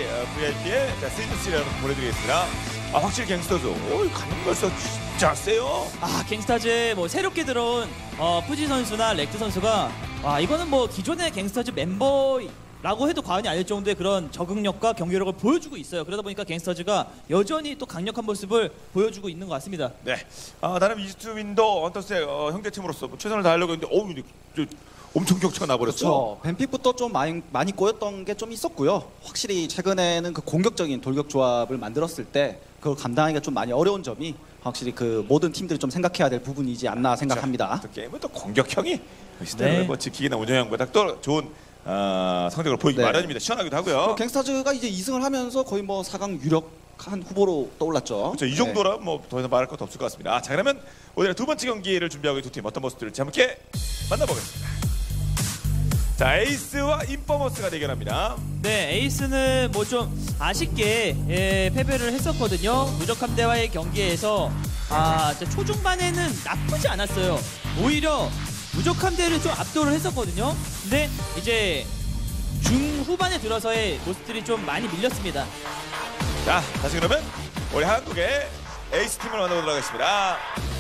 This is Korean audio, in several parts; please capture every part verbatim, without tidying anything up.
브이아이피의 시즌 쓰리를 보내드리겠습니다. 아, 확실히 갱스터즈. 오, 가는 벌써 진짜 세요. 아, 갱스타즈에 뭐 새롭게 들어온 어, 푸지 선수나 렉드 선수가 와, 이거는 뭐 기존의 갱스타즈 멤버라고 해도 과언이 아닐 정도의 그런 적응력과 경기력을 보여주고 있어요. 그러다 보니까 갱스타즈가 여전히 또 강력한 모습을 보여주고 있는 것 같습니다. 네. 아, 나름 이스트윈도 헌터스의 어, 형제팀으로서 뭐 최선을 다하려고 했는데 어우, 저, 엄청 격차가 나버렸어. 그렇죠. 뱀픽부터 좀 많이, 많이 꼬였던 게 좀 있었고요. 확실히 최근에는 그 공격적인 돌격 조합을 만들었을 때 그걸 감당하기가 좀 많이 어려운 점이 확실히 그 모든 팀들이 좀 생각해야 될 부분이지 않나 생각합니다. 또 게임은 또 공격형이 시대를 네. 뭐 지키기나 운영형보다 또 좋은 어, 성적을 보이기 네. 마련입니다. 시원하기도 하고요. 갱스타즈가 이제 이 승을 하면서 거의 뭐 사 강 유력한 후보로 떠올랐죠. 그렇죠. 이 정도라 뭐 더 이상 말할 것도 없을 것 같습니다. 아, 자, 그러면 오늘 두 번째 경기를 준비하고 있는 두 팀 어떤 모습들을지 함께 만나보겠습니다. 자, 에이스와 인퍼머스가 대결합니다. 네, 에이스는 뭐 좀 아쉽게 예, 패배를 했었거든요. 무적함대와의 경기에서 아, 진짜 초중반에는 나쁘지 않았어요. 오히려 무적함대를 좀 압도를 했었거든요. 근데 이제 중후반에 들어서의 모습들이 좀 많이 밀렸습니다. 자, 다시 그러면 우리 한국의 에이스 팀을 만나보도록 하겠습니다.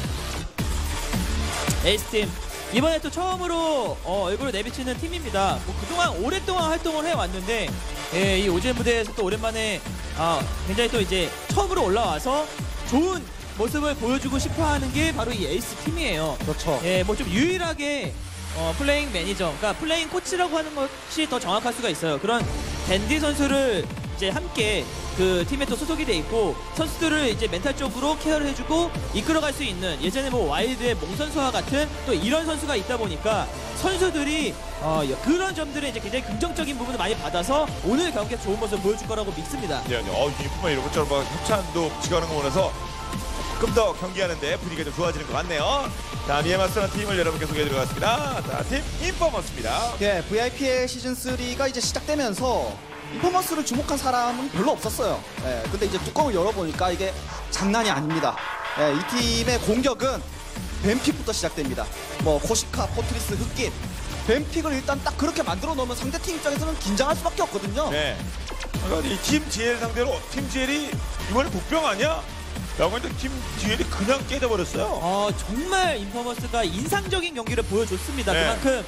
에이스팀 이번에 또 처음으로 어, 얼굴을 내비치는 팀입니다. 뭐 그동안 오랫동안 활동을 해왔는데 예, 이 오젠 무대에서 또 오랜만에 아, 굉장히 또 이제 처음으로 올라와서 좋은 모습을 보여주고 싶어하는 게 바로 이 에이스 팀이에요. 그렇죠. 예, 뭐 좀 유일하게 어, 플레잉 매니저, 그러니까 플레잉 코치라고 하는 것이 더 정확할 수가 있어요. 그런 댄디 선수를 이제 함께 그 팀에 또 소속이 돼 있고 선수들을 이제 멘탈적으로 케어를 해주고 이끌어갈 수 있는 예전에 뭐 와일드의 몽 선수와 같은 또 이런 선수가 있다 보니까 선수들이 어, 그런 점들에 이제 굉장히 긍정적인 부분을 많이 받아서 오늘 경기에 좋은 모습을 보여줄 거라고 믿습니다. 네, 네. 어, 유니폼만 이런 것처럼 막 협찬도 지가는 거 보면서 조금 더 경기하는데 분위기가 좀 좋아지는 것 같네요. 자, 이에 맞서는 팀을 여러분께 소개해 드리겠습니다. 자, 팀 인퍼머스입니다. 예, 브이아이피의 시즌 쓰리가 이제 시작되면서 인퍼머스를 주목한 사람은 별로 없었어요. 예, 근데 이제 뚜껑을 열어보니까 이게 장난이 아닙니다. 예, 이 팀의 공격은 뱀픽부터 시작됩니다. 뭐 코시카, 포트리스, 흑긴 뱀픽을 일단 딱 그렇게 만들어 놓으면 상대팀 입장에서는 긴장할 수밖에 없거든요. 네. 그러니까 이팀 지엘 상대로 팀 지엘이 이번에 복병 아니야? 라고 했는데 팀 지엘이 그냥 깨져버렸어요. 어, 정말 인퍼머스가 인상적인 경기를 보여줬습니다. 네. 그만큼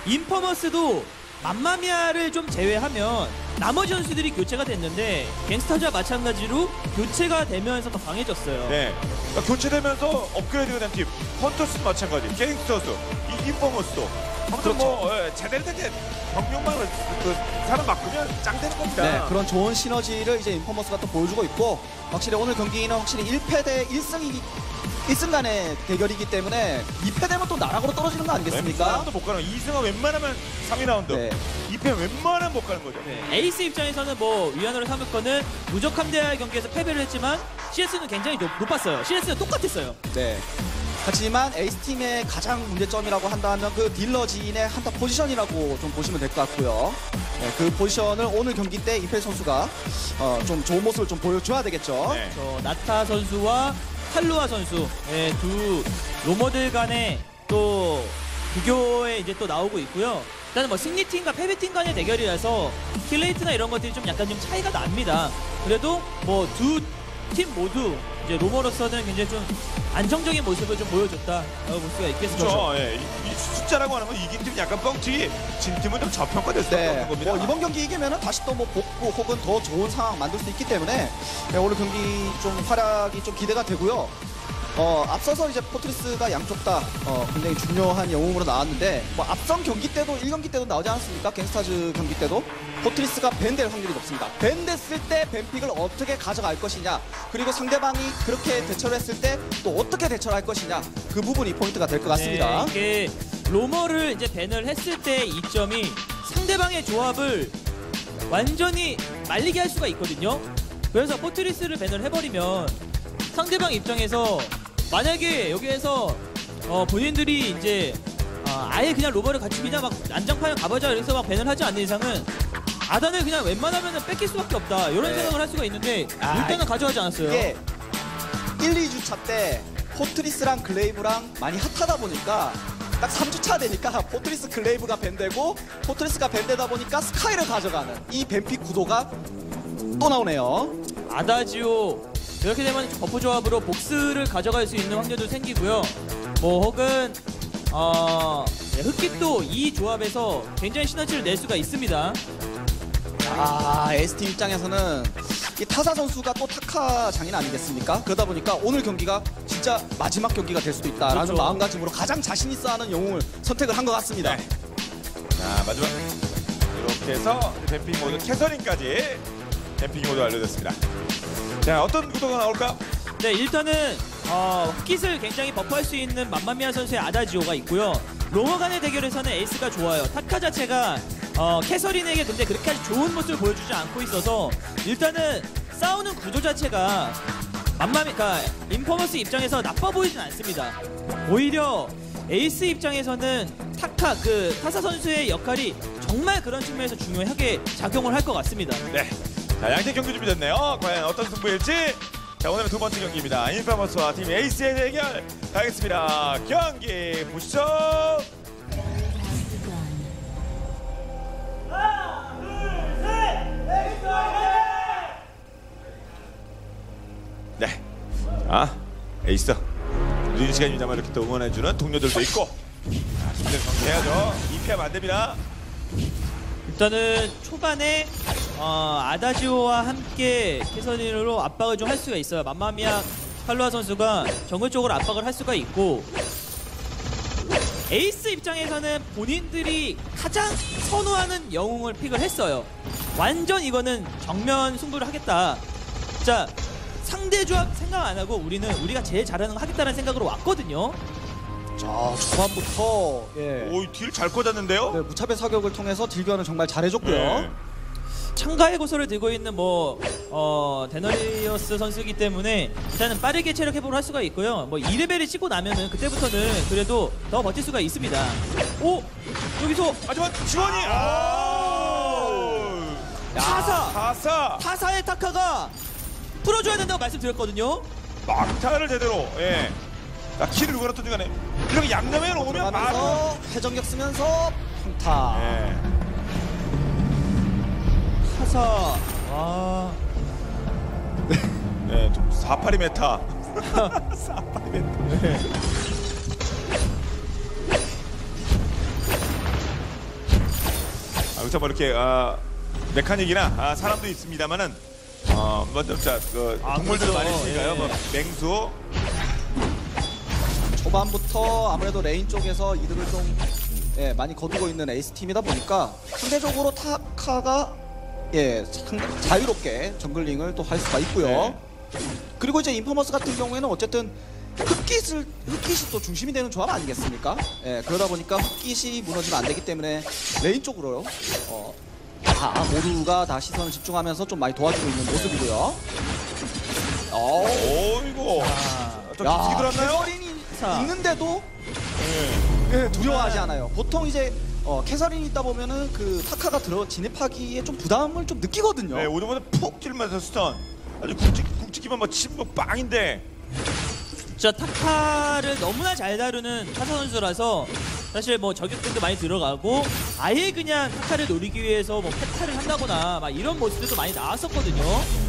인퍼머스도 맘마미아를 좀 제외하면 나머지 선수들이 교체가 됐는데 갱스타즈와 마찬가지로 교체가 되면서 더 강해졌어요. 네. 그러니까 교체되면서 업그레이드가 된 팀. 헌터스 마찬가지. 갱스터스. 이 인퍼머스도. 아무튼 그렇죠. 뭐 예, 제대로 된 병력만 그 사람 바꾸면 짱 되는 겁니다. 네, 그런 좋은 시너지를 이제 인퍼머스가 또 보여주고 있고 확실히 오늘 경기는 확실히 일 패 대 일 승이 일 승 간의 대결이기 때문에 이 패 되면 또 나락으로 떨어지는 거 아니겠습니까? 웬만하면 못 가는 이 승은 웬만하면 삼 위 라운드. 네. 이 패 웬만하면 못 가는 거죠. 네, 에이스 입장에서는 뭐 위안으로 삼을 거는 무적함대와의 경기에서 패배를 했지만 씨에스는 굉장히 높, 높았어요. 씨에스는 똑같았어요. 네. 하지만 에이스팀의 가장 문제점이라고 한다면 그 딜러진의 한타 포지션이라고 좀 보시면 될 것 같고요. 네, 그 포지션을 오늘 경기 때 이펠 선수가 어, 좀 좋은 모습을 좀 보여줘야 되겠죠. 네. 저 나타 선수와 탈루아 선수 예, 두 로머들 간의 또 비교에 이제 또 나오고 있고요. 일단은 뭐 승리팀과 패배팀 간의 대결이라서 킬레이트나 이런 것들이 좀 약간 좀 차이가 납니다. 그래도 뭐 두 팀 모두 이제 로머로서는 굉장히 좀 안정적인 모습을 좀 보여줬다라고 볼 수가 있겠습니다. 그렇죠. 예. 이, 이 숫자라고 하는 건 이긴 팀은 약간 뻥치기, 진 팀은 좀 저평가될 수밖에 네, 없는 겁니다. 뭐 이번 경기 이기면은 다시 또 뭐 복구 혹은 더 좋은 상황 만들 수 있기 때문에 네, 오늘 경기 좀 활약이 좀 기대가 되고요. 어, 앞서서 이제 포트리스가 양쪽 다 어, 굉장히 중요한 영웅으로 나왔는데 뭐 앞선 경기 때도 일 경기 때도 나오지 않았습니까? 갱스타즈 경기 때도 포트리스가 밴될 확률이 높습니다. 밴됐을 때 밴픽을 어떻게 가져갈 것이냐 그리고 상대방이 그렇게 대처를 했을 때 또 어떻게 대처를 할 것이냐 그 부분이 포인트가 될 것 같습니다. 네, 이게 로머를 이제 밴을 했을 때 이점이 상대방의 조합을 완전히 말리게 할 수가 있거든요. 그래서 포트리스를 밴을 해버리면 상대방 입장에서 만약에 여기에서 어, 본인들이 이제 어, 아예 그냥 로버를 같이 그냥 막 난장판을 가보자 이래서 막 밴을 하지 않는 이상은 아단을 그냥 웬만하면 뺏길 수밖에 없다 이런 네. 생각을 할 수가 있는데 아, 일단은 가져가지 않았어요. 이게 일, 이 주차 때 포트리스랑 글레이브랑 많이 핫하다 보니까 딱 삼 주차 되니까 포트리스 글레이브가 밴되고 포트리스가 밴되다 보니까 스카이를 가져가는 이 밴픽 구도가 또 나오네요. 아다지오 이렇게 되면 버프 조합으로 복스를 가져갈 수 있는 확률도 생기고요. 뭐 혹은 어, 네, 흑깃도 이 조합에서 굉장히 시너지를 낼 수가 있습니다. 아, 에스팀 입장에서는 이 타사 선수가 또 타카 장인 아니겠습니까? 그러다 보니까 오늘 경기가 진짜 마지막 경기가 될 수도 있다라는 그렇죠. 마음가짐으로 가장 자신 있어 하는 영웅을 선택을 한 것 같습니다. 네. 자, 마지막 이렇게 해서 뱀핑 모드 캐서린까지 뱀핑 모드 완료됐습니다. 자, 어떤 구도가 나올까? 네, 일단은 어, 흑깃을 굉장히 버프할 수 있는 맘마미아 선수의 아다지오가 있고요. 로머 간의 대결에서는 에이스가 좋아요. 타카 자체가 어, 캐서린에게 근데 그렇게까지 좋은 모습을 보여주지 않고 있어서 일단은 싸우는 구조 자체가 맘마미, 그러니까 인퍼머스 입장에서 나빠 보이진 않습니다. 오히려 에이스 입장에서는 타카 그 타사 선수의 역할이 정말 그런 측면에서 중요하게 작용을 할 것 같습니다. 네. 자, 양팀 경기 준비됐네요. 과연 어떤 승부일지. 자, 오늘의 두 번째 경기입니다. 인퍼머스와 팀 에이스의 대결 가겠습니다. 경기 보시죠. 네. 자, 에이스. 늦은 시간입니다만 이렇게 또 응원해주는 동료들도 있고. 자, 준비를 정리해야죠. 이 피하면 안 됩니다. 일단은 초반에 어, 아다지오와 함께 캐서린으로 압박을 좀 할 수가 있어요. 맘마미아 칼루아 선수가 정글 쪽으로 압박을 할 수가 있고 에이스 입장에서는 본인들이 가장 선호하는 영웅을 픽을 했어요. 완전 이거는 정면 승부를 하겠다. 자, 상대 조합 생각 안 하고 우리는 우리가 제일 잘하는 거 하겠다는 생각으로 왔거든요. 자, 초반부터 예. 오, 딜 잘 꽂았는데요? 네, 무차별 사격을 통해서 딜교환을 정말 잘해줬고요. 네. 창가의 고소를 들고 있는 뭐 어, 데너리어스 선수이기 때문에 일단은 빠르게 체력 회복을 할 수가 있고요. 뭐 이 레벨을 찍고 나면은 그때부터는 그래도 더 버틸 수가 있습니다. 오! 여기서 하지만 지원이 아! 타사! 타사! 타사의 타카가 풀어줘야 된다고 말씀드렸거든요. 막타를 제대로. 예. 자, 키를 누가 넣던 중간에 이렇게 양념에 오면 바로. 들어가면서 회전격 쓰면서 평타. 예. 타사. 와. 네, 좀 사파리 메타. 사파리 메타. 네. 아, 그렇죠. 뭐 이렇게 아, 메카닉이나 아, 사람도 있습니다만은 어, 먼저 자, 그 아, 동물들 그렇죠. 많이 있으니까요. 예. 뭐 맹수. 초반부터 아무래도 레인 쪽에서 이득을 좀 예, 많이 거두고 있는 에이스 팀이다 보니까 상대적으로 타카가 예, 상당- 자유롭게 정글링을 또 할 수가 있고요. 네. 그리고 이제 인퍼머스 같은 경우에는 어쨌든 흑깃을 흑깃이 또 중심이 되는 조합 아니겠습니까? 예, 그러다 보니까 흑깃이 무너지면 안 되기 때문에 레인 쪽으로요. 어, 다 모두가 다 시선을 집중하면서 좀 많이 도와주고 있는 모습이고요. 어, 오이고. 아, 좀 깊이 들었나요? 캐서린이 자. 있는데도 예. 예, 두려워하지 않아요. 보통 이제 어, 캐서린이 있다 보면은 그 타카가 들어 진입하기에 좀 부담을 좀 느끼거든요. 네, 오늘보다 푹 찔면서 스턴. 아주 굵직 굵직이면 뭐 침, 뭐 빵인데. 진짜 타카를 너무나 잘 다루는 타사 선수라서 사실 뭐 저격등도 많이 들어가고 아예 그냥 타카를 노리기 위해서 뭐 페타를 한다거나 막 이런 모습들도 많이 나왔었거든요.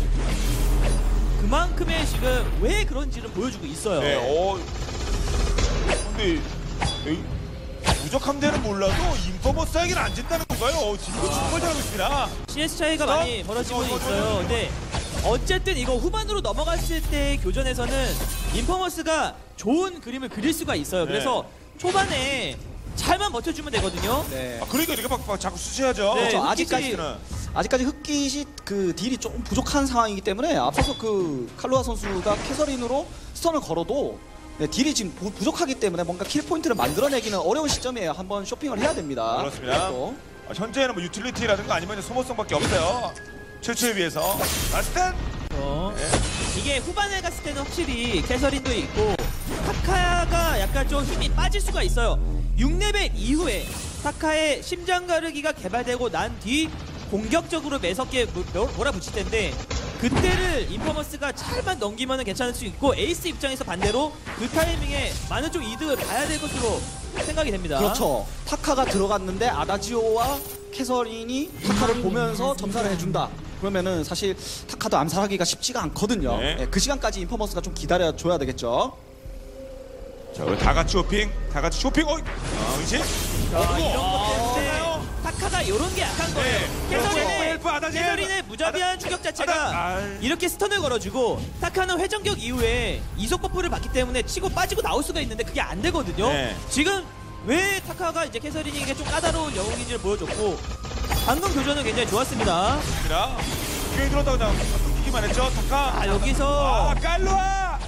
그만큼의 지금 왜 그런지를 보여주고 있어요. 네, 어. 근데 에이, 부족함 되는 몰라도 인퍼머스에게는 안 진다는 건가요? 어, 지금 정말 잘하고 있습니다. 씨에스 차이가 자, 많이 벌어지고 어, 어, 어, 있어요. 어, 어. 근데 어쨌든 이거 후반으로 넘어갔을 때 교전에서는 인퍼머스가 좋은 그림을 그릴 수가 있어요. 그래서 초반에 잘만 버텨주면 되거든요. 네. 아, 그러니까 이렇게 막, 막 자꾸 수시하죠. 네, 그렇죠. 흑깃이- 아직까지는 아직까지 흑깃이 그 딜이 조금 부족한 상황이기 때문에 앞서서 그 칼루아 선수가 캐서린으로 스턴을 걸어도 네, 딜이 지금 부, 부족하기 때문에 뭔가 킬 포인트를 만들어내기는 어려운 시점이에요. 한번 쇼핑을 해야 됩니다. 그렇습니다. 또. 아, 현재는 뭐 유틸리티라든가 아니면 소모성밖에 없어요. 최초에 비해서. 라스텐. 어. 이게 후반에 갔을 때는 확실히 캐서린도 있고 타카가 약간 좀 힘이 빠질 수가 있어요. 육 레벨 이후에 타카의 심장 가르기가 개발되고 난 뒤 공격적으로 매섭게 뭐- 뭐- 몰아붙일 텐데 그때를 인퍼머스가 잘만 넘기면 괜찮을 수 있고 에이스 입장에서 반대로 그 타이밍에 많은 좀 이득을 봐야 될 것으로 생각이 됩니다. 그렇죠. 타카가 들어갔는데 아다지오와 캐서린이 타카를 보면서 점사를 해준다. 그러면은 사실 타카도 암살하기가 쉽지가 않거든요. 네. 예, 그 시간까지 인포머스가 좀 기다려줘야 되겠죠. 자, 우리 다 같이 쇼핑, 다 같이 쇼핑. 어, 아, 의심? 아, 이런 것 때문에 아, 타카가 이런 게 약한 거예요. 네. 캐서린의 헬프 아다지. 캐서린의 무자비한 추격 자체가 아다- 아. 이렇게 스턴을 걸어주고 타카는 회전격 이후에 이속 버프를 받기 때문에 치고 빠지고 나올 수가 있는데 그게 안 되거든요. 네. 지금 왜 타카가 이제 캐서린에게 좀 까다로운 영웅인지를 보여줬고 방금 교전은 굉장히 좋았습니다. 자, 뒤에 들어다가 그냥 끊기기만 했죠. 타카. 아 여기서 아, 깔로아.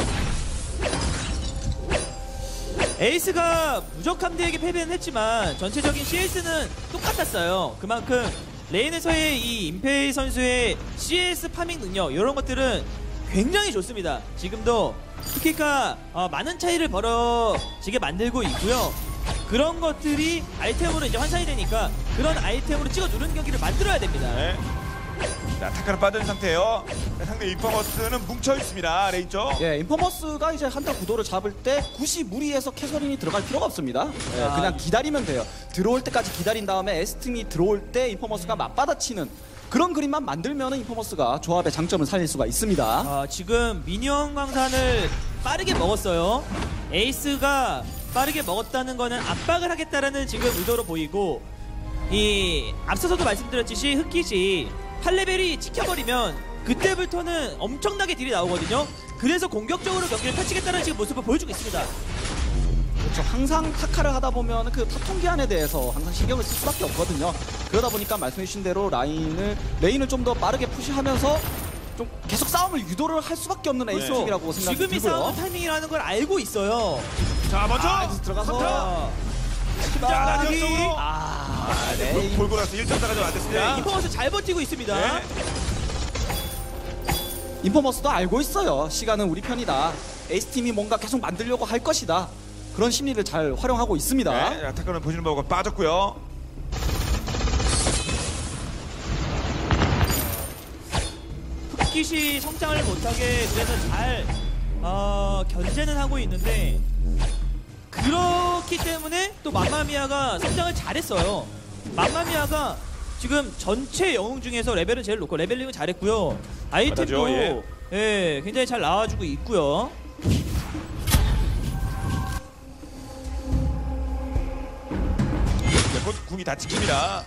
에이스가 무적함대에게 패배는 했지만 전체적인 씨에스는 똑같았어요. 그만큼 레인에서의 이 임페이 선수의 씨에스 파밍 능력 이런 것들은 굉장히 좋습니다. 지금도 스키가 어, 많은 차이를 벌어지게 만들고 있고요. 그런 것들이 아이템으로 이제 환산이 되니까 그런 아이템으로 찍어 누르는 경기를 만들어야 됩니다. 네. 자, 타카는 빠진 상태예요. 상대 인퍼머스는 뭉쳐 있습니다. 레인 쪽. 예, 인포머스가 이제 한타 구도를 잡을 때 굳이 무리해서 캐서린이 들어갈 필요가 없습니다. 예, 아. 그냥 기다리면 돼요. 들어올 때까지 기다린 다음에 에스팀이 들어올 때 인포머스가 맞받아치는 그런 그림만 만들면 인포머스가 조합의 장점을 살릴 수가 있습니다. 아, 지금 미니언 광산을 빠르게 먹었어요. 에이스가 빠르게 먹었다는 거는 압박을 하겠다라는 지금 의도로 보이고 이 앞서서도 말씀드렸듯이 흑기시 팔 레벨이 찍혀버리면 그때부터는 엄청나게 딜이 나오거든요. 그래서 공격적으로 경기를 펼치겠다는 지금 모습을 보여주고 있습니다. 그렇죠. 항상 타카를 하다 보면 그 타통기한에 대해서 항상 신경을 쓸 수밖에 없거든요. 그러다 보니까 말씀해주신 대로 라인을 레인을 좀 더 빠르게 푸시하면서 좀 계속 싸움을 유도를 할 수밖에 없는 에이스 네. 팀이라고 생각이 지금 이 들고요. 싸움 타이밍이라는 걸 알고 있어요. 자, 먼저 아, 여기서 들어가서 자, 자, 자, 뒤쪽으로. 아, 아, 네. 네. 골고 나서 일 점 차가 좀 안 됐습니다. 네, 인포머스 잘 버티고 있습니다. 네. 인포머스도 알고 있어요. 시간은 우리 편이다. 에이스 팀이 뭔가 계속 만들려고 할 것이다. 그런 심리를 잘 활용하고 있습니다. 네. 자, 타카는 보시는 바고 빠졌고요. 흑기시 성장을 못하게 그래서 잘 어, 견제는 하고 있는데 그렇기 때문에 또 맘마미아가 성장을 잘했어요. 맘마미아가 지금 전체 영웅 중에서 레벨은 제일 높고 레벨링은 잘했고요. 아이템도 맞아죠, 예. 예, 굉장히 잘 나와주고 있고요. 네, 곧 궁이 다 찍힙니다.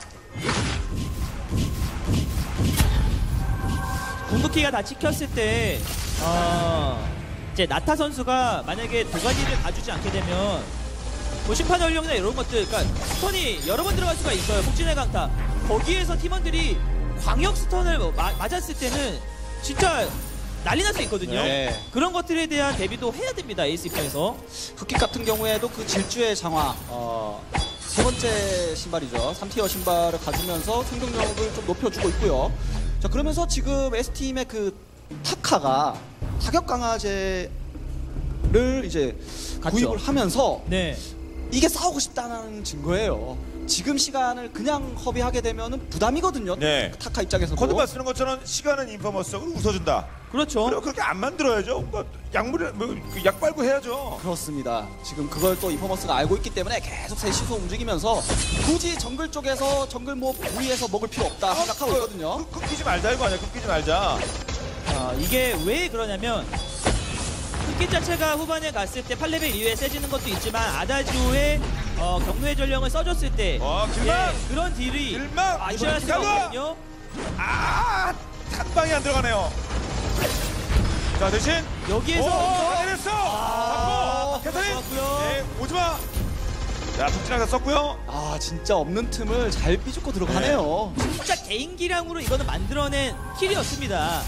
궁극기가 다 찍혔을 때 어, 이제 나타 선수가 만약에 두 가지를 가주지 않게 되면 뭐 심판 연령이나 이런 것들, 그러니까 스턴이 여러 번 들어갈 수가 있어요. 폭진의 강타. 거기에서 팀원들이 광역 스턴을 뭐 마- 맞았을 때는 진짜 난리 날 수 있거든요. 네. 그런 것들에 대한 대비도 해야 됩니다. 에이스 입장에서. 흑깃 같은 경우에도 그 질주의 장화 어, 세 번째 신발이죠. 삼 티어 신발을 가지면서 생존력을 좀 높여주고 있고요. 자, 그러면서 지금 S팀의 그 타카가 타격 강화제를 이제 갔죠. 구입을 하면서 네. 이게 싸우고 싶다는 증거예요. 지금 시간을 그냥 허비하게 되면 부담이거든요. 네. 타카 입장에서도. 코드만 쓰는 것처럼 시간은 인퍼머스적으로 웃어준다. 그렇죠. 그리고 그렇게 안 만들어야죠. 뭐 약물을 뭐, 그약 빨고 해야죠. 그렇습니다. 지금 그걸 또 인포머스가 알고 있기 때문에 계속 셋이서 움직이면서 굳이 정글 쪽에서 정글 뭐 부위에서 먹을 필요 없다 생각하고 있거든요. 끊- 끊기지 말자 이거 아니야. 끊기지 말자. 아, 이게 왜 그러냐면 흑기 자체가 후반에 갔을 때 팔 레벨 이후에 세지는 것도 있지만 아다지오의 어, 경로의 전령을 써줬을 때 어, 길막! 예, 그런 딜이 길막! 아, 무시할 수가 길막! 없거든요. 아, 한 방이 안 들어가네요. 자, 대신 여기에서 오, 내렸어. 아, 잡고 캐서린. 좋았고요. 네, 오지 마. 자, 북진하가 썼고요. 아, 진짜 없는 틈을 잘 삐죽고 들어가네요. 진짜 개인 기량으로 이거는 만들어낸 킬이었습니다.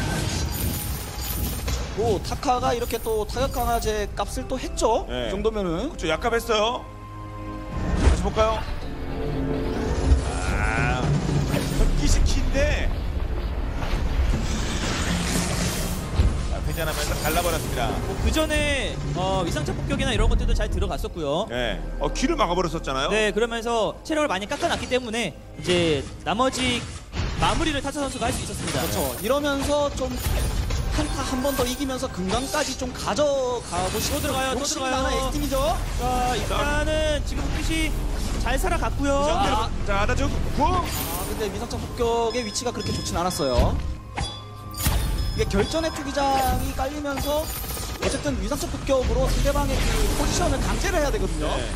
또 타카가 이렇게 또 타격 강화제 값을 또 했죠. 네. 이 정도면은. 그렇죠. 약값했어요. 다시 볼까요? 아, 흑기시키인데 회전하면서 갈라버렸습니다. 그 전에 어, 위상차 폭격이나 이런 것들도 잘 들어갔었고요. 네, 어, 길을 막아버렸었잖아요. 네, 그러면서 체력을 많이 깎아놨기 때문에 이제 나머지 마무리를 타사 선수가 할 수 있었습니다. 그렇죠. 이러면서 좀 한타 한 번 더 이기면서 금강까지 좀 가져가고 싶은 들어가요, 또 욕심이 들어가요. 많은 에이스팀이죠. 자, 일단은 지금 흑빛이 잘 살아갔고요. 자, 자, 아다죠. 구호. 아, 근데 위상창 폭격의 위치가 그렇게 좋진 않았어요. 이게 결전의 투기장이 깔리면서 어쨌든 위상창 폭격으로 상대방의 그 포지션을 강제를 해야 되거든요. 네.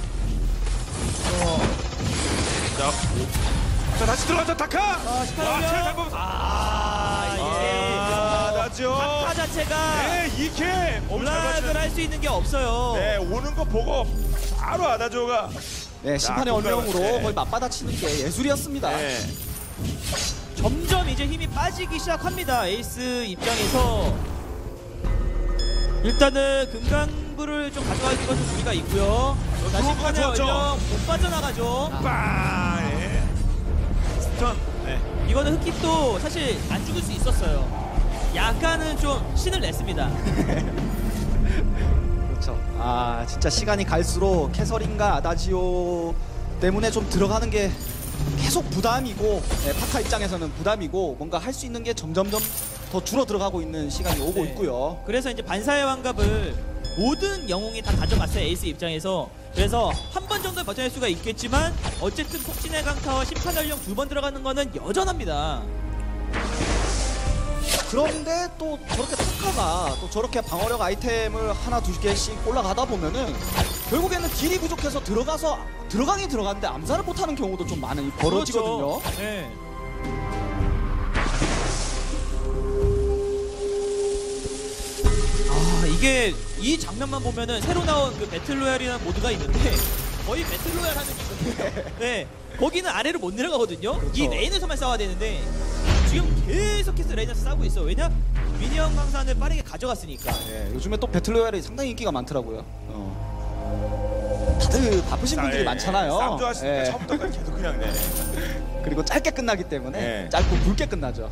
자, 오. 자 다시 들어가죠 타카. 아, 시카요. 와, 제일 잘 뽑았어. 아, 이게 아, 나죠. 타카 자체가 네, 이케 블락을 할 수 있는 게 없어요. 네, 오는 거 보고 바로 아다조가. 네, 심판의 자, 언명으로 네. 거의 맞받아치는 게 예술이었습니다. 네. 점점 이제 힘이 빠지기 시작합니다. 에이스 입장에서 일단은 금강부를 좀 가져갈 것은 무리가 있고요. 자, 들어오고 심판의 좋았죠. 얼령 못 빠져나가죠. 빵. 예. 스턴. 네. 이거는 흑kit도 사실 안 죽을 수 있었어요. 약간은 좀 신을 냈습니다. 그렇죠. 아, 진짜 시간이 갈수록 캐서린과 아다지오 때문에 좀 들어가는 게 계속 부담이고, 네, 파카 입장에서는 부담이고, 뭔가 할 수 있는 게 점점점 더 줄어 들어가고 있는 시간이 오고 네. 있고요. 그래서 이제 반사의 환갑을 모든 영웅이 다 가져갔어요. 에이스 입장에서. 그래서 한 번 정도 버텨낼 수가 있겠지만 어쨌든 폭진의 강타와 심판 연령 두 번 들어가는 거는 여전합니다. 그런데 또 저렇게 타카가 또 저렇게 방어력 아이템을 하나 두 개씩 올라가다 보면은 결국에는 딜이 부족해서 들어가서 들어가긴 들어갔는데 암살을 못하는 경우도 좀 많이 벌어지거든요. 그렇죠. 네. 아, 이게 이 장면만 보면은 새로 나온 그 배틀로얄이라는 모드가 있는데 거의 배틀로얄 하는 기분이에요. 네. 거기는 아래로 못 내려가거든요. 그렇죠. 이 레인에서만 싸워야 되는데 지금 계속해서 레인에서 싸우고 있어. 왜냐? 미니언 강산을 빠르게 가져갔으니까. 네, 요즘에 또 배틀로얄이 상당히 인기가 많더라고요. 어. 다들 바쁘신 분들이 많잖아요. 쌈 좋아하시니까 네. 처음부터 계속 그냥 네. 그리고 짧게 끝나기 때문에 네. 짧고 굵게 끝나죠.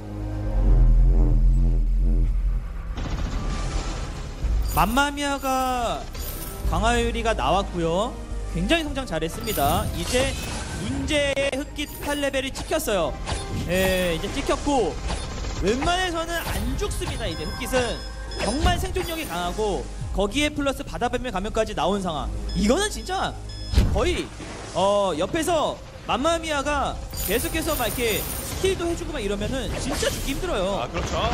맘마미아가 강하유리가 나왔고요. 굉장히 성장 잘했습니다. 이제 문제의 흑깃 팔 레벨이 찍혔어요. 예, 이제 찍혔고 웬만해서는 안 죽습니다. 이제 흑깃은 정말 생존력이 강하고 거기에 플러스 바다뱀의 가면까지 나온 상황. 이거는 진짜 거의 어 옆에서 맘마미아가 계속해서 막 이렇게 스킬도 해주고 막 이러면은 진짜 죽기 힘들어요. 아 그렇죠.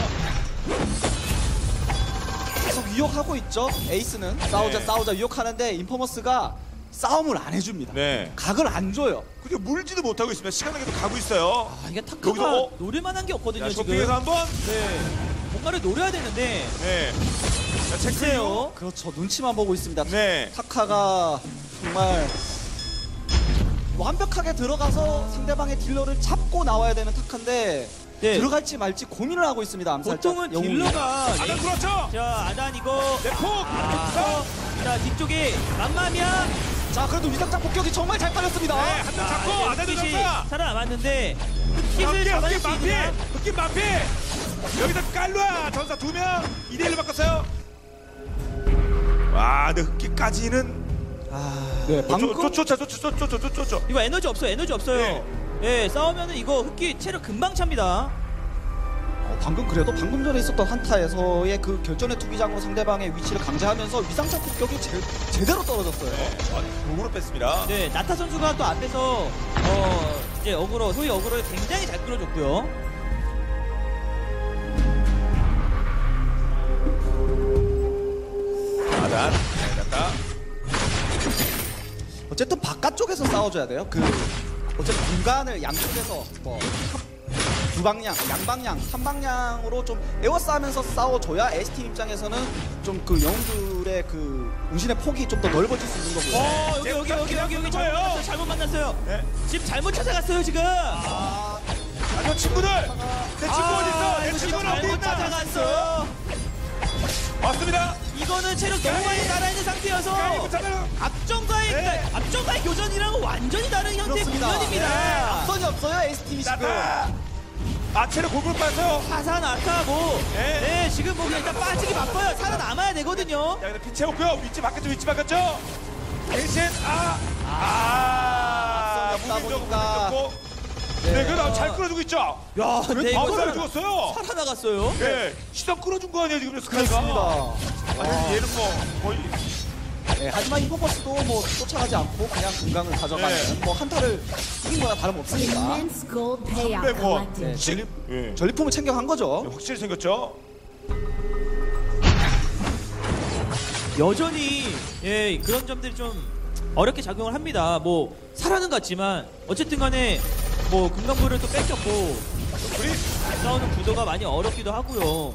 계속 유혹하고 있죠. 에이스는 싸우자 네. 싸우자 유혹하는데 인포머스가 싸움을 안 해줍니다. 네. 각을 안 줘요. 근데 물지도 못하고 있습니다. 시간은 계속 가고 있어요. 아, 이게 여기서, 타카가 어? 노릴만한 게 없거든요. 자, 지금. 쇼핑에서 한번. 네. 뭔가를 노려야 되는데. 네. 자, 체크해요. 글쎄요. 그렇죠. 눈치만 보고 있습니다. 네. 타카가 정말 완벽하게 들어가서 상대방의 딜러를 잡고 나와야 되는 타카인데 네. 들어갈지 말지 고민을 하고 있습니다. 암살자 보통은 영웅이. 딜러가 아단 레인- 들어왔죠. 자, 아단 이거. 네, 폭. 아, 자, 뒤쪽에 맘마미아. 자, 그래도 위상장 폭격이 정말 잘 팔렸습니다. 네, 한 명 잡고 아, 아단 흑깃이 들어왔다. 살아남았는데 흑깃을 흑기, 잡아낼 흑기 수 만피. 있느냐? 흑기 만피. 여기서 깔루아 전사 두 명. 이 대 일로 바꿨어요. 와, 근데 흑기까지는. 아, 네, 방금 쫓쫓쫓쫓쫓쫓쫓쫓쫓. 이거 에너지 없어요. 에너지 없어요. 예, 싸우면은 이거 흑기 체력 금방 찹니다. 어, 방금 그래도 방금 전에 있었던 한타에서의 그 결전의 투기장으로 상대방의 위치를 강제하면서 위상장 폭격이 제, 제대로 떨어졌어요. 네, 공으로 뺐습니다. 네, 나타 선수가 또 앞에서 어 이제 어그로, 소위 어그로를 굉장히 잘 끌어줬고요. 아단. 네, 됐다. 어쨌든 바깥쪽에서 싸워줘야 돼요. 그 어쨌든 공간을 양쪽에서 뭐 두 방향, 양방향, 삼방향으로 좀 에워싸면서 싸워줘야 에스팀 입장에서는 좀 그 영웅들의 그 운신의 폭이 좀 더 넓어질 수 있는 거고요. 어, 여기 여기 여기 여기 여기 잘못 만났어요. 잘못 만났어요. 네. 지금 잘못 찾아갔어요, 지금. 아, 아, 저 친구들. 내 친구 어디 있어? 내 이거 지금 친구는 어디 잘못 있나? 찾아갔어요. 맞습니다. 이거는 체력 너무 많이 살아있는 상태여서 까이부터는 앞정과의 네. 앞정과의 교전이랑은 완전히 다른 형태의 그렇습니다. 공연입니다. 네, 앞선이 없어요 에스팀이 지금. 나타. 아체를 골고루 빠져요. 화산 아타고 네. 네. 지금 뭐 그냥 일단 빠지기 바빠요. 살아남아야 되거든요. 자, 근데 피 채웠고요. 위치 바뀌었죠. 위치 바뀌었죠. 대신 아, 아, 앞선이 없다 무빙 보니까. 좋고. 네. 네, 그래도 잘 끌어주고 있죠. 야, 근데 바로 이거 잘 살아, 죽었어요. 살아나갔어요. 네, 시선 끌어준 거 아니에요 지금 스카이가. 그렇습니다. 아니 얘는 뭐 거의 예, 하지만 인포버스도 뭐 쫓아가지 않고 그냥 금강을 가져가는 네. 뭐 한타를 이긴 거나 다름없으니까 Immense gold payout 삼백 원. 네, collected. 전리, 예. 전리품을 챙겨간 거죠. 확실히 생겼죠. 여전히 예, 그런 점들이 좀 어렵게 작용을 합니다. 뭐 살아는 같지만 어쨌든 간에 뭐 금강불을 또 뺏겼고 우리 싸우는 구도가 많이 어렵기도 하고요.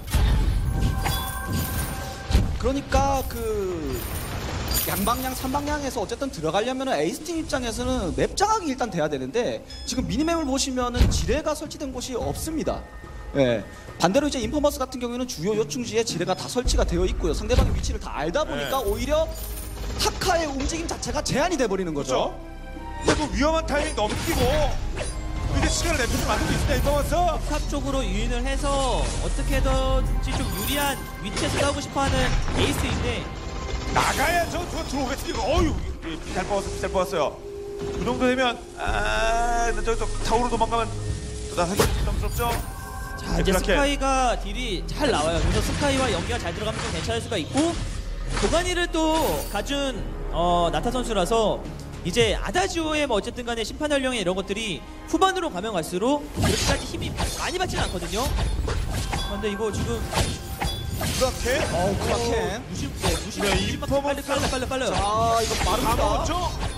그러니까 그 양방향, 삼방향에서 어쨌든 들어가려면 에이스팀 입장에서는 맵 장악이 일단 돼야 되는데 지금 미니맵을 보시면은 지뢰가 설치된 곳이 없습니다. 예. 반대로 이제 인포머스 같은 경우에는 주요 요충지에 지뢰가 다 설치가 되어 있고요. 상대방의 위치를 다 알다 보니까 네. 오히려 타카의 움직임 자체가 제한이 돼 버리는 거죠. 그렇죠. 그리고 위험한 타이밍 넘기고 이제 시간을 내표를 만들고 있습니다. 인포머스. 탑 쪽으로 유인을 해서 어떻게든지 좀 유리한 위치에서 싸우고 싶어하는 에이스인데 나가야죠. 누가 들어오겠지. 어유, 잘 뽑았어, 잘 뽑았어요. 그 정도 되면 아, 저저 타오로 도망가면 또 나서기 부담스럽죠. 자, 이제 그렇게. 스카이가 딜이 잘 나와요. 그래서 스카이와 연기가 잘 들어가면 좀 괜찮을 수가 있고 도가니를 또 가준 어, 나타 선수라서 이제 아다지오의 뭐 어쨌든 간에 심판 연령이 이런 것들이 후반으로 가면 갈수록 그렇게까지 힘이 많이 받지는 않거든요. 근데 이거 지금 그렇게 어우, 크라켄. 무심, 네, 무심, 네, 무심 인포먼트. 빨리 빨리 빨리 빨리. 자, 이거 다 빠릅니다. 먹었죠.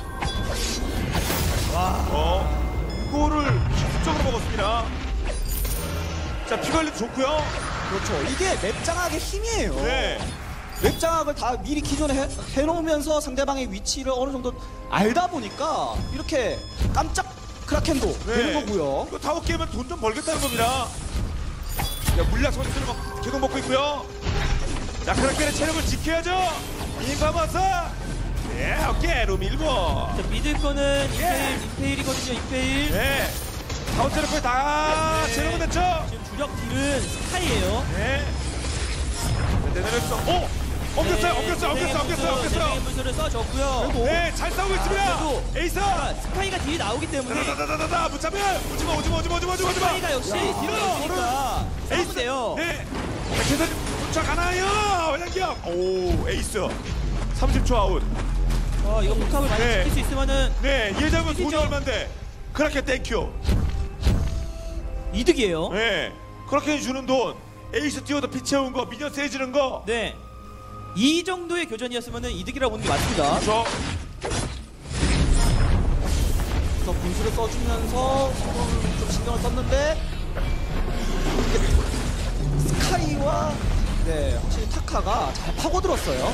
와, 어, 이거를 기습적으로 먹었습니다. 자, 피 관리 좋고요. 그렇죠. 이게 맵 장악의 힘이에요. 네. 웹 장악을 다 미리 기존에 해, 해놓으면서 상대방의 위치를 어느 정도 알다 보니까 이렇게 깜짝 크라켄도 네. 되는 거고요. 이거 타워 깨면 돈 좀 벌겠다는 겁니다. 자, 물약 선수를 막 계속 먹고 있고요. 자, 그렇게 체력을 지켜야죠. 인파머스. 예, 어깨로 밀고. 자, 믿을 거는 예. 임페일, 임페일이거든요. 임페일. 네. 타워 체력 거의 다 네. 체력은 됐죠. 지금 주력 딜은 스카이예요. 네. 자, 내려냈어. 오! 엉겼어요, 엉겼어요, 엉겼어요, 엉겼어요, 엉겼어요. 무술을 써줬고요. 네, 잘 싸우고 있습니다. 그래도 에이스. 자, 스카이가 딜이 나오기 때문에 다다다다다다 못 잡으면 오지마, 오지마, 오지마, 오지마, 오지마, 오지마. 스카이가 역시 딜을 넣으니까 싸우면 돼요. 네. 자, 계속 쫓아가나요, 회장기업. 오, 에이스. 삼십 초 아웃. 어, 이거 복합을 많이 네. 지킬 수 있으면은 네, 예전은 돈이 이기죠. 얼만데. 그렇게 땡큐. 이득이에요. 네. 그렇게 주는 돈. 에이스 뛰어도 피 채운 거, 미녀 세지는 거. 네. 이 정도의 교전이었으면은 이득이라고 보는 게 맞습니다. 그렇죠. 그래서 분수를 써주면서 신경을 좀 신경을 썼는데 이게 스카이와 네 확실히 타카가 잘 파고들었어요.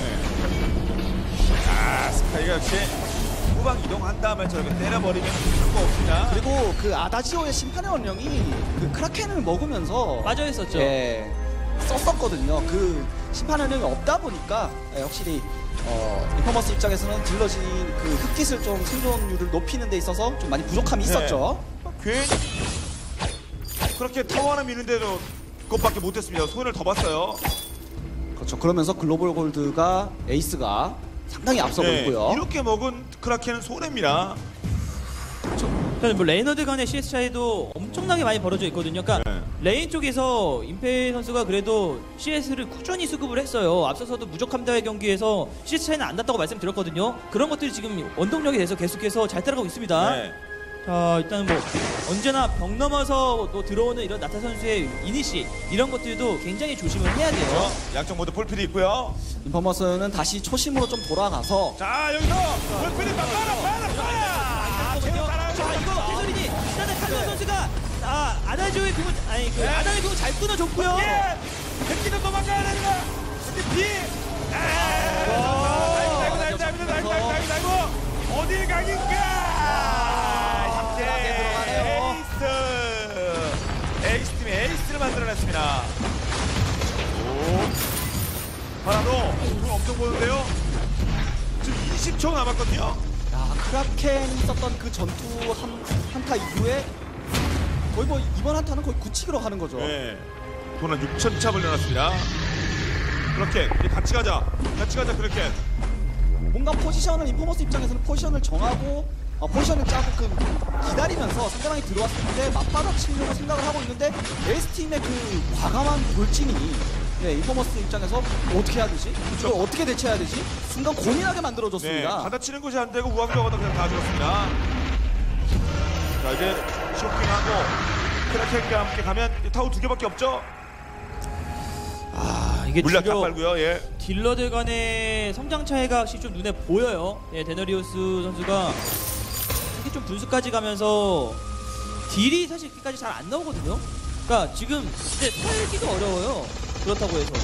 아, 스카이가 역시 후방 이동한 다음에 저렇게 때려버리면 할거 없습니다. 그리고 그 아다지오의 심판의 원령이 그 크라켄을 먹으면서 빠져 있었죠. 예, 썼었거든요. 그 심판의 원령이 없다 보니까 예, 확실히 어, 인포머스 입장에서는 딜러진 그 흑깃을 좀 생존율을 높이는 데 있어서 좀 많이 부족함이 있었죠. 괜히 그렇게 타워 하나 미는데도 그것밖에 못했습니다. 손을 더 봤어요. 그렇죠. 그러면서 글로벌 골드가 에이스가 상당히 앞서 네, 보이고요. 이렇게 먹은 크라켄은 손해입니다. 그러니까 뭐 레이너드 간의 씨에스 차이도 엄청나게 많이 벌어져 있거든요. 그러니까 네. 레인 쪽에서 임페 선수가 그래도 씨에스를 꾸준히 수급을 했어요. 앞서서도 무적함다의 경기에서 씨에스 차이는 안 났다고 말씀드렸거든요. 그런 것들이 지금 원동력이 돼서 계속해서 잘 따라가고 있습니다. 네. 자, 일단은 뭐 언제나 벽 넘어서 또 들어오는 이런 나타 선수의 이니시 이런 것들도 굉장히 조심을 해야 돼요. 어, 양쪽 모두 폴필이 있고요. 인포머스는 다시 초심으로 좀 돌아가서 자, 여기서 폴필이 막 빨아, 빨아, 빨아. 거든요. 자, 이거 캐서린이 일단은 칼로 선수가 아, 아다지오의 궁을 아니 그 네. 아다의 궁을 잘 끊어줬고요. 예! 백기도 도망가야 되는 거야. 근데 비. 아, 다이고, 다이고, 다이고, 다이고, 다이고, 다이고, 다이고, 다이고. 어딜 가긴가? 편하게 들어가네요. 에이스. 에이스 팀이 에이스를 만들어냈습니다. 오. 하나도 돈 엄청 보는데요. 지금 이십 초 남았거든요. 야, 크라켄이 있었던 그 전투 한, 한타 이후에 거의 뭐 이번 한타는 거의 굳히기로 하는 거죠. 네. 돈 한 육천 차 벌려놨습니다. 그렇게 우리 같이 가자. 같이 가자 그렇게. 뭔가 포지션을 인포머스 입장에서는 포지션을 정하고 어, 포지션을 짜고 그 기다리면서 상대방이 들어왔을 때 맞받아 치려고 생각을 하고 있는데 에이스팀의 그 과감한 돌진이 네, 인포머스 입장에서 어떻게 해야 되지? 이걸 어떻게 대처해야 되지? 순간 고민하게 만들어줬습니다. 네, 받아치는 것이 안 되고 우왕좌왕하다 그냥 다 죽었습니다. 자, 이제 쇼킹하고 크라켄과 함께 가면 타워 두 개밖에 없죠? 아, 이게 물약 다 딜러, 빨고요. 예. 딜러들 간의 성장 차이가 확실히 좀 눈에 보여요. 예, 데너리우스 선수가 이게 좀 분수까지 가면서 딜이 사실 이렇게까지 잘 안 나오거든요. 그러니까 지금 이제 살기도 어려워요. 그렇다고 해서.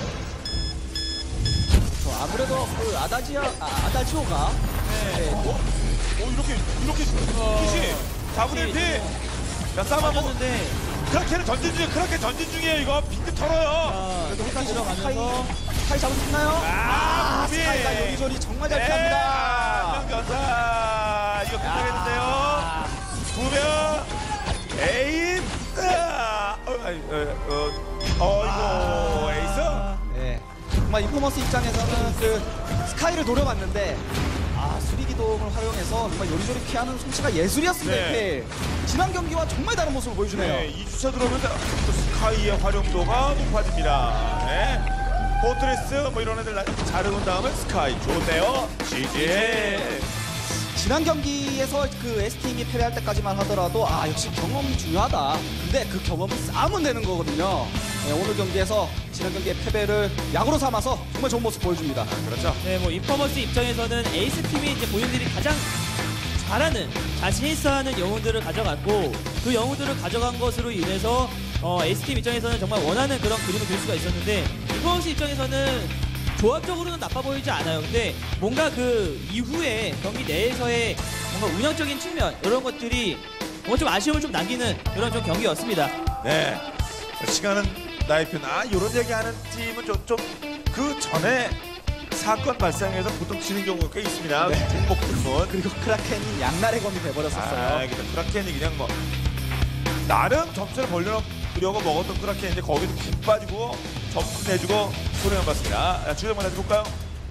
저 아무래도 그 아다지아, 아, 아다지오가 네. 어, 이렇게 이렇게 끝이 사분의 일 피. 자, 싸움 한번. 맞았는데 크라켄은 전진 중이에요. 크라켄 전진 중이에요. 이거 빈트 털어요. 아, 그래도 스카이 스카이, 들어가면서 스카이 잡을 수 있나요? 아, 무비. 스카이가 여기저기 정말 잘 네, 피합니다. 명견사. 이거 끝나겠는데요. 구명 에이스. 어, 아이, 어, 어, 어, 이거 에이스. 네. 정말 인포머스 입장에서는 그 스카이를 노려봤는데 아 수리기동을 활용해서 정말 요리조리 피하는 솜씨가 예술이었습니다. 네. 이렇게. 지난 경기와 정말 다른 모습을 보여주네요. 네, 이 주차 들어오면서 또 스카이의 활용도가 높아집니다. 네. 포트레스 뭐 이런 애들 나- 자르고 다음에 스카이 좋네요. 지지. 지난 경기에서 그 에스팀이 패배할 때까지만 하더라도 아 역시 경험이 중요하다. 근데 그 경험을 쌓으면 되는 거거든요. 네, 오늘 경기에서 지난 경기의 패배를 약으로 삼아서 정말 좋은 모습 보여줍니다. 그렇죠. 네, 뭐 인퍼머스 입장에서는 에이스 팀이 이제 본인들이 가장 잘하는 자신 있어 하는 영웅들을 가져갔고 그 영웅들을 가져간 것으로 인해서 어, 에이스 팀 입장에서는 정말 원하는 그런 그림을 그릴 수가 있었는데 인퍼머스 입장에서는 조합적으로는 나빠 보이지 않아요. 근데 뭔가 그 이후에 경기 내에서의 뭔가 운영적인 측면 이런 것들이 뭔가 좀 아쉬움을 좀 남기는 그런 좀 경기였습니다. 네. 시간은 나의 편. 아, 이런 얘기하는 팀은 좀 그 전에 사건 발생해서 보통 지는 경우가 꽤 있습니다. 네. 등목들은. 그리고 크라켄이 양날의 검이 돼버렸었어요. 아, 근데 크라켄이 그냥 뭐 나름 점수를 벌려놓으려고 먹었던 크라켄인데 거기도 푹 빠지고 점수 내주고 소리만 봤습니다. 자, 주제 한번 해볼까요?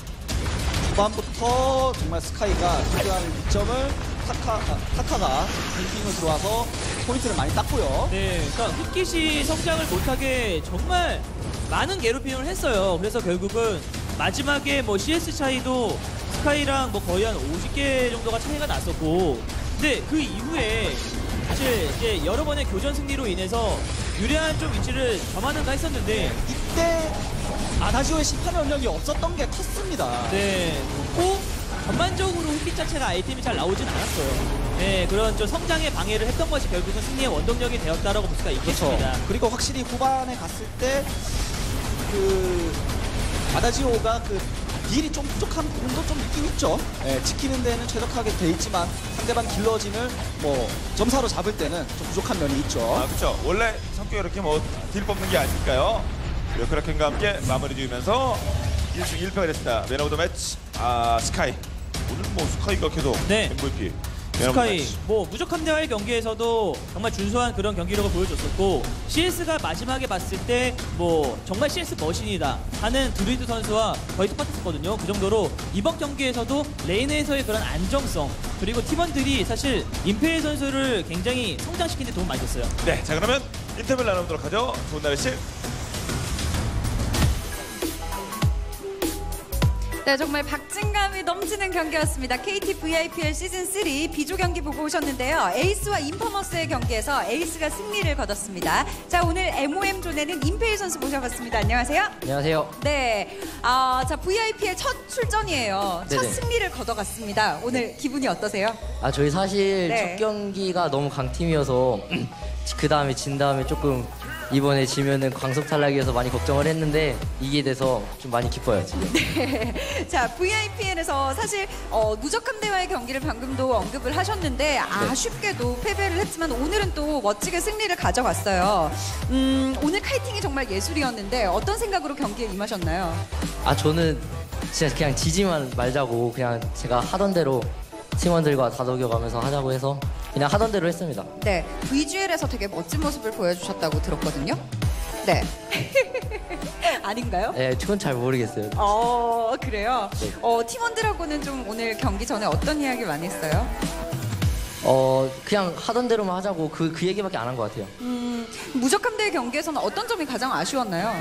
초반부터 정말 스카이가 리드하는 이점을 타카, 아, 타카가 뱅킹을 들어와서 포인트를 많이 땄고요. 네, 그러니까 흑기시 성장을 못하게 정말 많은 괴롭힘을 했어요. 그래서 결국은 마지막에 뭐 씨에스 차이도 스카이랑 뭐 거의 한 오십 개 정도가 차이가 났었고, 근데 그 이후에 사실 이제 여러 번의 교전 승리로 인해서 유리한 좀 위치를 점하는가 했었는데, 이때 아다지오의 심판 능력이 없었던 게 컸습니다. 네, 고 전반적으로 흑기 자체가 아이템이 잘 나오진 않았어요. 네, 그런 좀 성장에 방해를 했던 것이 결국은 승리의 원동력이 되었다라고 볼 수가 그렇죠. 있겠습니다. 그리고 확실히 후반에 갔을 때 그 아다지오가 그 딜이 좀 부족한 부분도 좀 있긴 있죠. 예, 지키는 데는 최적화하게 돼 있지만 상대방 딜러진을 뭐 점사로 잡을 때는 좀 부족한 면이 있죠. 아, 그렇죠. 원래 성격이 이렇게 뭐 딜 뽑는 게 아닐까요? 그리고 크라켄과 함께 마무리 지으면서 일 승 일 패가 됐습니다. 맨 오브 더 매치. 아, 스카이. 오늘 뭐 스카이가 계속 네. 엠브이피. 스카이 뭐 무적함대와의 경기에서도 정말 준수한 그런 경기력을 보여줬었고, 씨에스가 마지막에 봤을 때 뭐 정말 씨에스 머신이다 하는 드루이드 선수와 거의 똑같았거든요. 그 정도로 이번 경기에서도 레인에서의 그런 안정성, 그리고 팀원들이 사실 임페일 선수를 굉장히 성장시키는 데 도움 많이 줬어요. 네, 자 그러면 인터뷰를 나눠보도록 하죠. 좋은 날의 씨. 네, 정말 박진감이 넘치는 경기였습니다. 케이티 브이아이피엘 시즌 삼 비조 경기 보고 오셨는데요. 에이스와 인퍼머스의 경기에서 에이스가 승리를 거뒀습니다. 자, 오늘 엠오엠 존에는 임페일 선수 모셔봤습니다. 안녕하세요. 안녕하세요. 네, 아, 자 브이아이피엘 첫 출전이에요. 첫 네네. 승리를 거둬갔습니다. 오늘 기분이 어떠세요? 아 저희 사실 네. 첫 경기가 너무 강팀이어서 그 다음에 진 다음에 조금 이번에 지면은 광석 탈락이어서 많이 걱정을 했는데 이기게 돼서 좀 많이 기뻐요 지금. 네. 자, 브이아이피엘에서 사실 어, 누적함대와의 경기를 방금도 언급을 하셨는데 아쉽게도 패배를 했지만 오늘은 또 멋지게 승리를 가져갔어요. 음, 오늘 카이팅이 정말 예술이었는데 어떤 생각으로 경기에 임하셨나요? 아 저는 진짜 그냥 지지만 말자고 그냥 제가 하던 대로 팀원들과 다독여가면서 하자고 해서 그냥 하던 대로 했습니다. 네, 브이지엘에서 되게 멋진 모습을 보여주셨다고 들었거든요. 네. 아닌가요? 네, 그건 잘 모르겠어요. 어, 그래요? 네. 어, 팀원들하고는 좀 오늘 경기 전에 어떤 이야기 많이 했어요? 어 그냥 하던 대로만 하자고 그, 그 얘기밖에 안 한 것 같아요. 음, 무적함대 경기에서는 어떤 점이 가장 아쉬웠나요?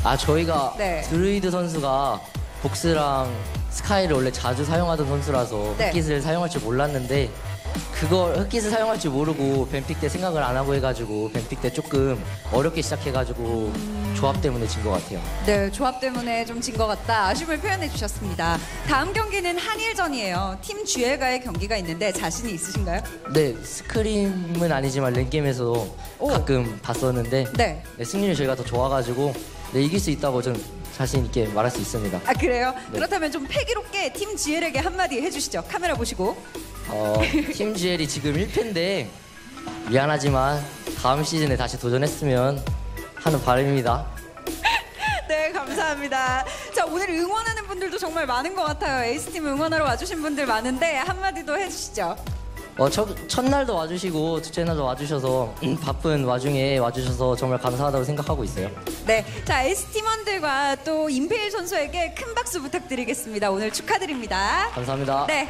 아 저희가 네. 드루이드 선수가 복스랑 스카이를 원래 자주 사용하던 선수라서 네. 흑깃을 사용할 줄 몰랐는데 그걸 흑깃을 사용할 줄 모르고 뱀픽 때 생각을 안 하고 해가지고 뱀픽 때 조금 어렵게 시작해가지고 조합 때문에 진 것 같아요. 네, 조합 때문에 좀 진 것 같다. 아쉬움을 표현해 주셨습니다. 다음 경기는 한일전이에요. 팀 쥐엘과의 경기가 있는데 자신이 있으신가요? 네, 스크림은 아니지만 랭게임에서도 오. 가끔 봤었는데 네. 네, 승률이 저희가 더 좋아가지고 네, 이길 수 있다고 전 자신 있게 말할 수 있습니다. 아, 그래요? 네. 그렇다면 좀 패기롭게 팀 쥐엘에게 한마디 해주시죠. 카메라 보시고. 어, 팀 지엘이 지금 일 패인데 미안하지만 다음 시즌에 다시 도전했으면 하는 바람입니다. 네, 감사합니다. 자, 오늘 응원하는 분들도 정말 많은 것 같아요. 에이스팀 응원하러 와주신 분들 많은데 한마디도 해주시죠. 어, 첫, 첫날도 와주시고 둘째 날도 와주셔서 음, 바쁜 와중에 와주셔서 정말 감사하다고 생각하고 있어요. 네, 자, 에이스팀원들과 또 임페일 선수에게 큰 박수 부탁드리겠습니다. 오늘 축하드립니다. 감사합니다. 네.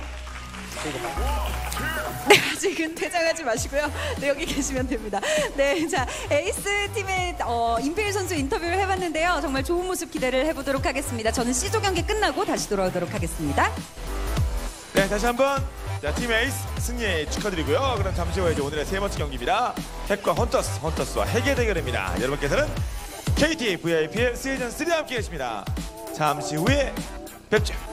네, 아직은 퇴장하지 마시고요. 네, 여기 계시면 됩니다. 네, 자, 에이스 팀의 어, 임페일 선수 인터뷰를 해봤는데요. 정말 좋은 모습 기대를 해보도록 하겠습니다. 저는 C조 경기 끝나고 다시 돌아오도록 하겠습니다. 네, 다시 한번 자, 팀 에이스 승리 축하드리고요. 그럼 잠시 후에 이제 오늘의 세 번째 경기입니다. 핵과 헌터스, 헌터스와 핵의 대결입니다. 여러분께서는 케이티 브이아이피의 시즌 삼에 함께 계십니다. 잠시 후에 뵙죠.